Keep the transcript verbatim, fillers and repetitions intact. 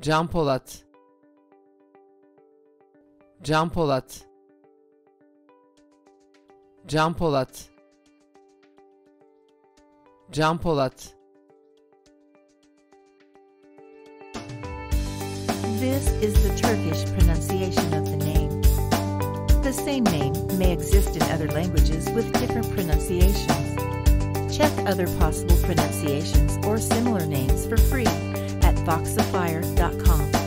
Can Polat, Can Polat, Can Polat, Can Polat. This is the Turkish pronunciation of the name. The same name may exist in other languages with different pronunciations. Check other possible pronunciations or similar names for free at voxifier dot com.